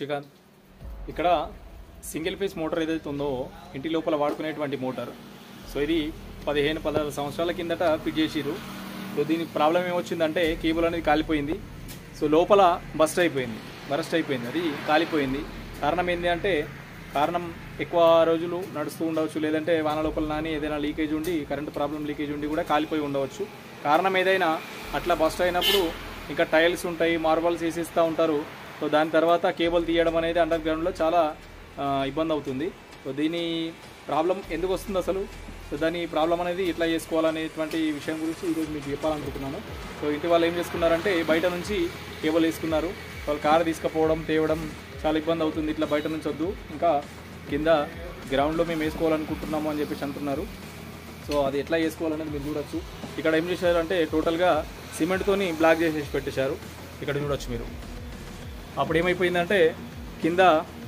శ్రీకాంత్. ఇక్కడ single phase motor ఏదైతే ఉందో ఇంటి లోపల వాడుకునేటువంటి మోటార్. సో ఇది 15-16 సంవత్సరాల కిందట ఫిట్ చేసిరు. సో దీనికి ప్రాబ్లం ఏమొచ్చిందంటే కేబుల్ అనేది కాలిపోయింది. సో లోపల బరస్ట్ అయిపోయింది, అది కాలిపోయింది. కారణం ఏంటి అంటే కారణం ఎక్కువ రోజులు నడుస్తూ ఉండవచ్చు, లేదంటే వాన లోపల నాని ఏదైనా లీకేజ్ ఉండి కరెంటు ప్రాబ్లం లీకేజ్ ఉండి కూడా కాలిపోయి ఉండవచ్చు. కారణం ఏదైనా అట్లా బస్ట్ అయినప్పుడు ఇంకా టైల్స్ ఉంటాయి, మార్బల్స్ వేసిస్తూ ఉంటారు. సో దాని తర్వాత కేబుల్ తీయడం అనేది అండర్ గ్రౌండ్లో చాలా ఇబ్బంది అవుతుంది. సో దీని ప్రాబ్లం ఎందుకు వస్తుంది అసలు, సో దాని ప్రాబ్లం అనేది ఎట్లా చేసుకోవాలనేటువంటి విషయం గురించి ఈరోజు మీకు చెప్పాలనుకుంటున్నాను. సో ఇంటి వాళ్ళు ఏం చేసుకున్నారంటే బయట నుంచి కేబుల్ వేసుకున్నారు. వాళ్ళు కారు తీసుకుపోవడం తేవడం చాలా ఇబ్బంది అవుతుంది, ఇట్లా బయట నుంచి వద్దు, ఇంకా కింద గ్రౌండ్లో మేము వేసుకోవాలనుకుంటున్నాము అని చెప్పేసి అంటున్నారు. సో అది ఎట్లా వేసుకోవాలనేది మీరు చూడొచ్చు. ఇక్కడ ఏం చేశారంటే టోటల్గా సిమెంట్తోని బ్లాక్ చేసేసి పెట్టేశారు. ఇక్కడ చూడొచ్చు మీరు. అప్పుడు ఏమైపోయిందంటే కింద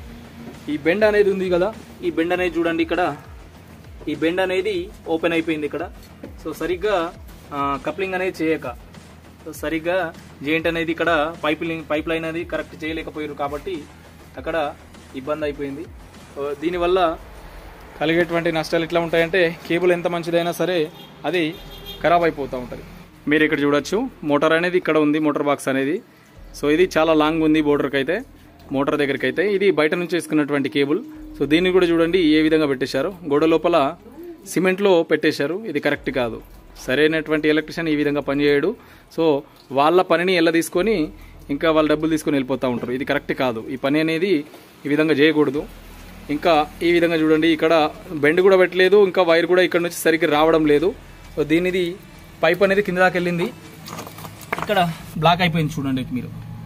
ఈ బెండ్ అనేది ఉంది కదా, ఈ బెండ్ అనేది చూడండి, ఇక్కడ ఈ బెండ్ అనేది ఓపెన్ అయిపోయింది ఇక్కడ. సో సరిగ్గా కప్లింగ్ అనేది చేయక, సో సరిగ్గా జాయింట్ అనేది ఇక్కడ పైప్ లైన్ అనేది కరెక్ట్ చేయలేకపోయారు కాబట్టి అక్కడ ఇబ్బంది అయిపోయింది. దీనివల్ల కలిగేటువంటి నష్టాలు ఎట్లా ఉంటాయంటే కేబుల్ ఎంత మంచిదైనా సరే అది ఖరాబ్ అయిపోతూ ఉంటుంది. మీరు ఇక్కడ చూడొచ్చు మోటార్ అనేది ఇక్కడ ఉంది, మోటార్ బాక్స్ అనేది. సో ఇది చాలా లాంగ్ ఉంది బోర్డర్కి అయితే, మోటార్ దగ్గరికి అయితే. ఇది బయట నుంచి వేసుకున్నటువంటి కేబుల్. సో దీన్ని కూడా చూడండి ఏ విధంగా పెట్టేశారు, గోడ లోపల సిమెంట్లో పెట్టేశారు. ఇది కరెక్ట్ కాదు. సరైనటువంటి ఎలక్ట్రీషియన్ ఈ విధంగా పనిచేయడు. సో వాళ్ళ పనిని ఎలా తీసుకొని ఇంకా వాళ్ళ డబ్బులు తీసుకొని వెళ్ళిపోతూ ఉంటారు. ఇది కరెక్ట్ కాదు. ఈ పని అనేది ఈ విధంగా చేయకూడదు. ఇంకా ఈ విధంగా చూడండి ఇక్కడ బెండ్ కూడా పెట్టలేదు, ఇంకా వైర్ కూడా ఇక్కడ నుంచి సరిగ్గా రావడం లేదు. సో దీనిది పైప్ అనేది కింద దాకా వెళ్ళింది, ఇక్కడ బ్లాక్ అయిపోయింది చూడండి మీరు.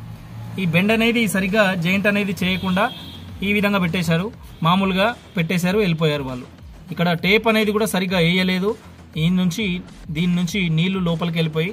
ఈ బెండ్ అనేది సరిగ్గా జాయింట్ అనేది చేయకుండా ఈ విధంగా పెట్టేశారు, మామూలుగా పెట్టేశారు, వెళ్ళిపోయారు వాళ్ళు. ఇక్కడ టేప్ అనేది కూడా సరిగ్గా వేయలేదు. దీని నుంచి నీళ్లు లోపలికి వెళ్ళిపోయి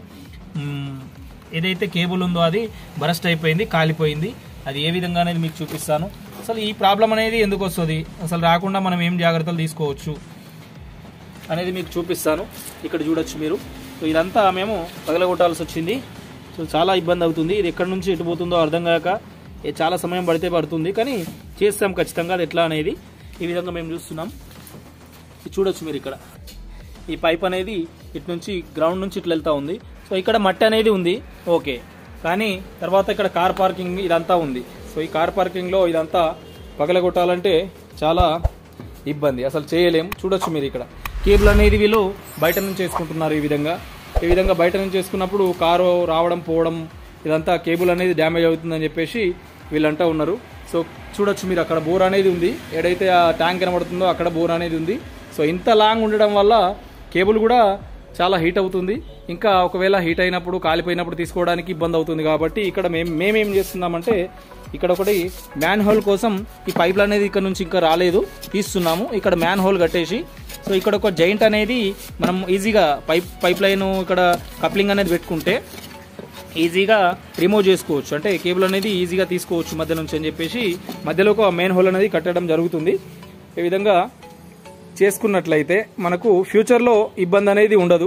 ఏదైతే కేబుల్ ఉందో అది బరస్ట్ అయిపోయింది, కాలిపోయింది. అది ఏ విధంగా అనేది మీకు చూపిస్తాను. అసలు ఈ ప్రాబ్లం అనేది ఎందుకు వస్తుంది, అసలు రాకుండా మనం ఏం జాగ్రత్తలు తీసుకోవచ్చు అనేది మీకు చూపిస్తాను. ఇక్కడ చూడొచ్చు మీరు. సో ఇదంతా మేము పగలగొట్టాల్సి వచ్చింది. సో చాలా ఇబ్బంది అవుతుంది. ఇది ఎక్కడి నుంచి ఎటు పోతుందో అర్థం కాక చాలా సమయం పడుతుంది, కానీ చేస్తాం ఖచ్చితంగా. అది ఎట్లా అనేది ఈ విధంగా మేము చూస్తున్నాం. చూడొచ్చు మీరు ఇక్కడ ఈ పైప్ అనేది ఇటు నుంచి గ్రౌండ్ నుంచి ఇట్లా వెళ్తూ ఉంది. సో ఇక్కడ మట్టి అనేది ఉంది ఓకే, కానీ తర్వాత ఇక్కడ కార్ పార్కింగ్ ఇదంతా ఉంది. సో ఈ కార్ పార్కింగ్లో ఇదంతా పగలగొట్టాలంటే చాలా ఇబ్బంది, అసలు చేయలేం. చూడొచ్చు మీరు ఇక్కడ కేబుల్ అనేది వీళ్ళు బయట నుంచి వేసుకుంటున్నారు. ఈ విధంగా బయట నుంచి వేసుకున్నప్పుడు కారు రావడం పోవడం ఇదంతా కేబుల్ అనేది డ్యామేజ్ అవుతుందని చెప్పేసి వీళ్ళంటా ఉన్నారు. సో చూడొచ్చు మీరు అక్కడ బోర్ అనేది ఉంది, ఏదైతే ఆ ట్యాంక్ కనబడుతుందో అక్కడ బోర్ అనేది ఉంది. సో ఇంత లాంగ్ ఉండడం వల్ల కేబుల్ కూడా చాలా హీట్ అవుతుంది. ఇంకా ఒకవేళ హీట్ అయినప్పుడు కాలిపోయినప్పుడు తీసుకోవడానికి ఇబ్బంది అవుతుంది. కాబట్టి ఇక్కడ మేమేం చేస్తున్నామంటే ఇక్కడ ఒకటి మ్యాన్ హోల్ కోసం ఈ పైపులు అనేది ఇక్కడ నుంచి ఇంకా రాలేదు, తీస్తున్నాము. ఇక్కడ మ్యాన్ హోల్ కట్టేసి సో ఇక్కడ ఒక జాయింట్ అనేది మనం ఈజీగా పైప్ లైన్ ఇక్కడ కప్లింగ్ అనేది పెట్టుకుంటే ఈజీగా రిమూవ్ చేసుకోవచ్చు, అంటే కేబుల్ అనేది ఈజీగా తీసుకోవచ్చు మధ్య నుంచి అని చెప్పేసి మధ్యలో ఒక మెయిన్ హోల్ అనేది కట్టడం జరుగుతుంది. ఈ విధంగా చేసుకున్నట్లయితే మనకు ఫ్యూచర్లో ఇబ్బంది అనేది ఉండదు.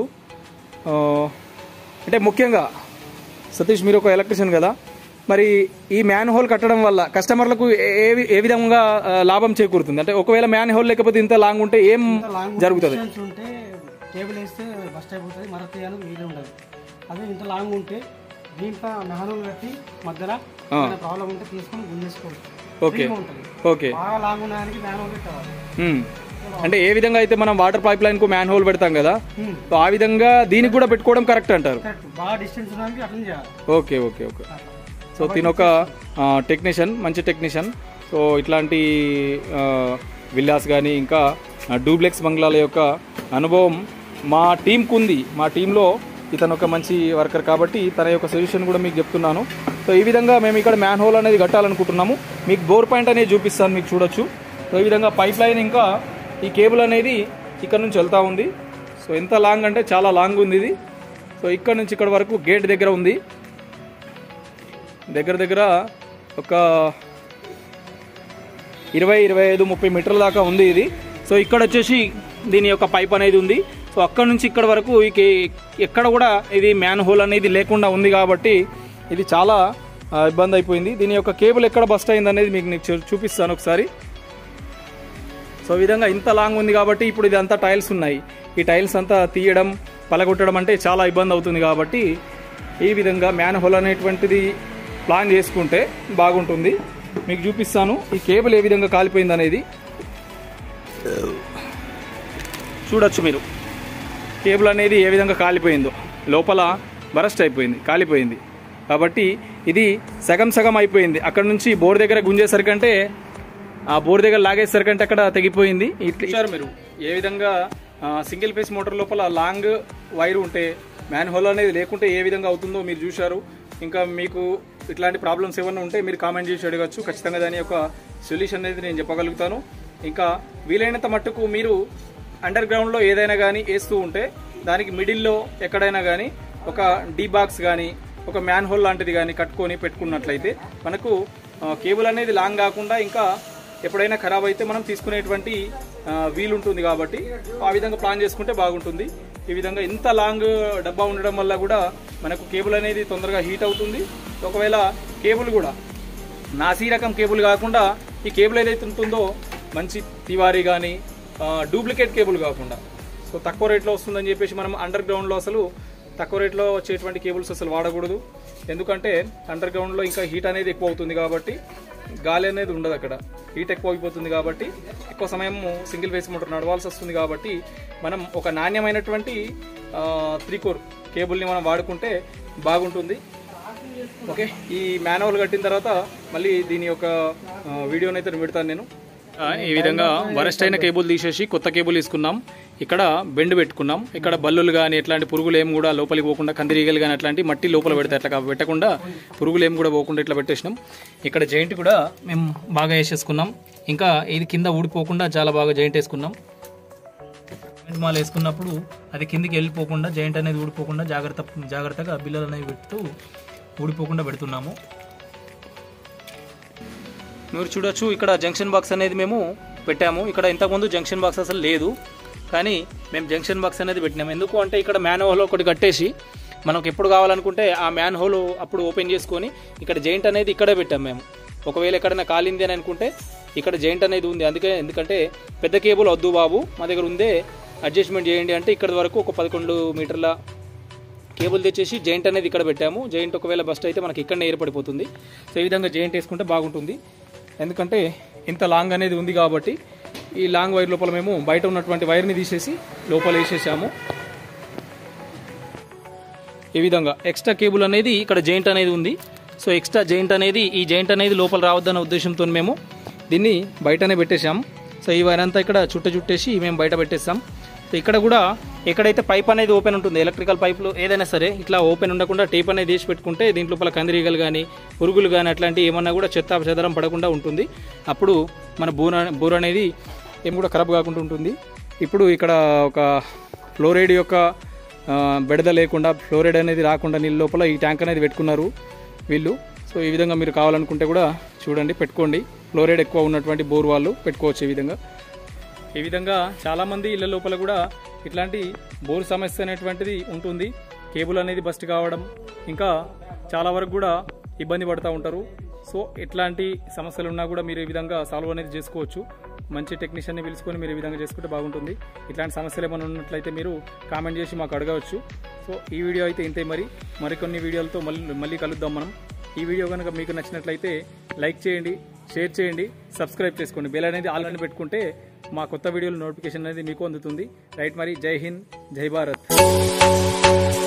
అంటే ముఖ్యంగా సతీష్ మీరు ఒక ఎలక్ట్రీషియన్ కదా, మరి ఈ మ్యాన్ హోల్ కట్టడం వల్ల కస్టమర్లకు ఏ విధంగా లాభం చేకూరుతుంది? అంటే ఒకవేళ మ్యాన్ హోల్ లేకపోతే ఇంత లాంగ్ ఉంటే ఏం జరుగుతుంది? కేబుల్ వేస్తే బస్ట్ అయిపోతుంది, మరొక తీయాలని వీలు ఉండదు. అదే ఇంత లాంగ్ ఉంటే దీంట్లో మెహనం కట్టి మధ్యలో ప్రాబ్లం ఉంటే తీసుకొని గుంజేసుకోవచ్చు. ఓకే ఓకే, బాగా లాంగ్ ఉండడానికి మ్యాన్ హోల్ పెట్టాలి. అంటే ఏ విధంగా అయితే మనం వాటర్ పైప్ లైన్ కు మ్యాన్ హోల్ పెడతాం కదా, ఆ విధంగా దీనికి కూడా పెట్టుకోవడం కరెక్ట్ అంటారు. Okay okay okay. సో దీని ఒక టెక్నీషియన్, మంచి టెక్నీషియన్. సో ఇట్లాంటి విల్లాస్ కానీ ఇంకా డూప్లెక్స్ బంగ్లాల యొక్క అనుభవం మా టీంకు ఉంది. మా టీంలో ఇతను ఒక మంచి వర్కర్ కాబట్టి తన యొక్క సొల్యూషన్ కూడా మీకు చెప్తున్నాను. సో ఈ విధంగా మేము ఇక్కడ మ్యాన్ హోల్ అనేది కట్టాలనుకుంటున్నాము. మీకు బోర్ పాయింట్ అనేది చూపిస్తాను, మీకు చూడొచ్చు. సో ఈ విధంగా పైప్ లైన్ ఇంకా ఈ కేబుల్ అనేది ఇక్కడ నుంచి వెళ్తూ ఉంది. సో ఎంత లాంగ్ అంటే చాలా లాంగ్ ఉంది ఇది. సో ఇక్కడ నుంచి ఇక్కడ వరకు గేట్ దగ్గర ఉంది, దగ్గర ఒక 20-25-30 మీటర్ల దాకా ఉంది ఇది. సో ఇక్కడ వచ్చేసి దీని యొక్క పైప్ అనేది ఉంది. సో అక్కడ నుంచి ఇక్కడ వరకు ఎక్కడ కూడా ఇది మ్యాన్ హోల్ అనేది లేకుండా ఉంది కాబట్టి ఇది చాలా ఇబ్బంది అయిపోయింది. దీని యొక్క కేబుల్ ఎక్కడ బస్ట్ అయింది అనేది మీకు చూపిస్తాను ఒకసారి. సో ఈ విధంగా ఇంత లాంగ్ ఉంది కాబట్టి ఇప్పుడు ఇది అంతా టైల్స్ ఉన్నాయి. ఈ టైల్స్ అంతా తీయడం పలగొట్టడం అంటే చాలా ఇబ్బంది అవుతుంది. కాబట్టి ఈ విధంగా మ్యాన్ హోల్ అనేటువంటిది ప్లాన్ చేసుకుంటే బాగుంటుంది. మీకు చూపిస్తాను ఈ కేబుల్ ఏ విధంగా కాలిపోయింది అనేది. చూడొచ్చు మీరు కేబుల్ అనేది ఏ విధంగా కాలిపోయిందో, లోపల బరస్ట్ అయిపోయింది, కాలిపోయింది. కాబట్టి ఇది సగం సగం అయిపోయింది. అక్కడ నుంచి బోర్ దగ్గర గుంజేసరికంటే, ఆ బోర్ దగ్గర లాగేసరికంటే అక్కడ తెగిపోయింది. ఇట్లా మీరు ఏ విధంగా సింగిల్ ఫేస్ మోటార్ లోపల లాంగ్ వైర్ ఉంటే మ్యాన్ హోల్ అనేది లేకుంటే ఏ విధంగా అవుతుందో మీరు చూశారు. ఇంకా మీకు ఇట్లాంటి ప్రాబ్లమ్స్ ఏమైనా ఉంటే మీరు కామెంట్ చేసి అడగచ్చు. ఖచ్చితంగా దాని యొక్క సొల్యూషన్ అనేది నేను చెప్పగలుగుతాను. ఇంకా వీలైనంత మట్టుకు మీరు అండర్ గ్రౌండ్లో ఏదైనా కానీ వేస్తూ ఉంటే దానికి మిడిల్లో ఎక్కడైనా కానీ ఒక డీ బాక్స్ కానీ ఒక మ్యాన్ హోల్ లాంటిది కానీ కట్టుకొని పెట్టుకున్నట్లయితే మనకు కేబుల్ అనేది లాంగ్ కాకుండా ఇంకా ఎప్పుడైనా ఖరాబ్ అయితే మనం తీసుకునేటువంటి వీలు ఉంటుంది. కాబట్టి ఆ విధంగా ప్లాన్ చేసుకుంటే బాగుంటుంది. ఈ విధంగా ఇంత లాంగ్ డబ్బా ఉండడం వల్ల కూడా మనకు కేబుల్ అనేది తొందరగా హీట్ అవుతుంది. ఒకవేళ కేబుల్ కూడా నాసీ రకం కేబుల్ కాకుండా ఈ కేబుల్ ఏదైతే ఉంటుందో మంచి తివారీ కానీ డూప్లికేట్ కేబుల్ కాకుండా సో తక్కువ రేట్లో వస్తుందని చెప్పేసి మనం అండర్ గ్రౌండ్లో అసలు తక్కువ రేట్లో వచ్చేటువంటి కేబుల్స్ అసలు వాడకూడదు. ఎందుకంటే అండర్ గ్రౌండ్లో ఇంకా హీట్ అనేది ఎక్కువ అవుతుంది కాబట్టి గాలి అనేది ఉండదు, అక్కడ హీట్ ఎక్కువ అయిపోతుంది. కాబట్టి ఎక్కువ సమయం సింగిల్ ఫేస్ మోటార్ నడవాల్సి వస్తుంది. కాబట్టి మనం ఒక నాణ్యమైనటువంటి 3 కోర్ కేబుల్ని మనం వాడుకుంటే బాగుంటుంది. ఓకే, ఈ మాన్యువల్ కట్టిన తర్వాత మళ్ళీ దీని యొక్క వీడియోని అయితే పెడతాను నేను. ఈ విధంగా వరస్ట్ అయిన కేబుల్ తీసేసి కొత్త కేబుల్ తీసుకున్నాం. ఇక్కడ బెండ్ పెట్టుకున్నాం. ఇక్కడ బల్లులు కానీ ఎట్లాంటి పురుగులు ఏమి కూడా లోపలికి పోకుండా, కందిరీగలు కానీ అట్లాంటి మట్టి లోపల పెడితే అట్లా పెట్టకుండా పురుగులు ఏమి కూడా పోకుండా ఇట్లా పెట్టేసినాం. ఇక్కడ జైంట్ కూడా మేము బాగా వేసేసుకున్నాం. ఇంకా ఇది కింద ఊడిపోకుండా చాలా బాగా జైంట్ వేసుకున్నాం. జైంట్ మాల వేసుకున్నప్పుడు అది కిందికి వెళ్ళిపోకుండా, జైంట్ అనేది ఊడిపోకుండా జాగ్రత్తగా బిల్లలు అనేవి పెడుతూ ఊడిపోకుండా పెడుతున్నాము. మీరు చూడొచ్చు ఇక్కడ జంక్షన్ బాక్స్ అనేది మేము పెట్టాము. ఇక్కడ ఇంతకుముందు జంక్షన్ బాక్స్ అసలు లేదు, కానీ మేము జంక్షన్ బాక్స్ అనేది పెట్టినాము. ఎందుకు అంటే ఇక్కడ మ్యాన్ హోల్ ఒకటి కట్టేసి మనకు ఎప్పుడు కావాలనుకుంటే ఆ మ్యాన్ హోల్ అప్పుడు ఓపెన్ చేసుకొని ఇక్కడ జైంట్ అనేది ఇక్కడే పెట్టాము మేము. ఒకవేళ ఎక్కడైనా కాలింది అని అనుకుంటే ఇక్కడ జైంట్ అనేది ఉంది. ఎందుకంటే పెద్ద కేబుల్ వద్దు బాబు, మా దగ్గర ఉందే అడ్జస్ట్మెంట్ చేయండి అంటే ఇక్కడ వరకు ఒక 11 మీటర్ల కేబుల్ తెచ్చేసి జైంట్ అనేది ఇక్కడ పెట్టాము. జైంట్ ఒకవేళ బస్ట్ అయితే మనకి ఇక్కడనే ఏర్పడిపోతుంది. సో ఈ విధంగా జైంట్ వేసుకుంటే బాగుంటుంది. ఎందుకంటే ఇంత లాంగ్ అనేది ఉంది కాబట్టి ఈ లాంగ్ వైర్ లోపల మేము బయట ఉన్నటువంటి వైర్ని తీసేసి లోపల వేసేసాము. ఈ విధంగా ఎక్స్ట్రా కేబుల్ అనేది ఇక్కడ జైంట్ అనేది ఉంది. సో ఎక్స్ట్రా జైంట్ అనేది ఈ జైంట్ అనేది లోపల రావద్దన్న ఉద్దేశంతో మేము దీన్ని బయటనే పెట్టేసాం. సో ఈ వైర్ అంతా ఇక్కడ చుట్టేసి మేము బయట పెట్టేస్తాం. సో ఇక్కడ కూడా ఎక్కడైతే పైప్ అనేది ఓపెన్ ఉంటుంది, ఎలక్ట్రికల్ పైపులు ఏదైనా సరే ఇట్లా ఓపెన్ ఉండకుండా టేప్ అనేది తీసి పెట్టుకుంటే దీంట్లో కందిరీగలు కానీ పురుగులు కానీ అట్లాంటివి ఏమన్నా కూడా చెదరం పడకుండా ఉంటుంది. అప్పుడు మన బోర్ అనేది ఏం కూడా ఖరాబ్ కాకుండా ఉంటుంది. ఇప్పుడు ఇక్కడ ఒక ఫ్లోరైడ్ యొక్క బెడద లేకుండా, ఫ్లోరైడ్ అనేది రాకుండా నీళ్ళ లోపల ఈ ట్యాంక్ అనేది పెట్టుకున్నారు వీళ్ళు. సో ఈ విధంగా మీరు కావాలనుకుంటే కూడా చూడండి, పెట్టుకోండి. ఫ్లోరైడ్ ఎక్కువ ఉన్నటువంటి బోర్ వాళ్ళు పెట్టుకోవచ్చు. ఈ విధంగా చాలామంది ఇళ్ళ లోపల కూడా ఇట్లాంటి బోర్ సమస్య అనేటువంటిది ఉంటుంది. కేబుల్ అనేది బస్ట్ కావడం, ఇంకా చాలా వరకు కూడా ఇబ్బంది పడుతూ ఉంటారు. సో ఎట్లాంటి సమస్యలు ఉన్నా కూడా మీరు ఈ విధంగా సాల్వ్ అనేది చేసుకోవచ్చు. మంచి టెక్నీషియన్ని పిలుచుకొని మీరు ఈ విధంగా చేసుకుంటే బాగుంటుంది. ఇట్లాంటి సమస్యలు ఏమైనా ఉన్నట్లయితే మీరు కామెంట్ చేసి మాకు అడగవచ్చు. సో ఈ వీడియో అయితే ఇంతే. మరికొన్ని వీడియోలతో మళ్ళీ కలుద్దాం మనం. ఈ వీడియో కనుక మీకు నచ్చినట్లయితే లైక్ చేయండి, షేర్ చేయండి, సబ్స్క్రైబ్ చేసుకోండి. బెల్ అనేది ఆల్రెడీ పెట్టుకుంటే మా కొత్త వీడియోల నోటిఫికేషన్ అనేది మీకు అందుతుంది. రైట్, మరి జై హింద్, జై భారత్.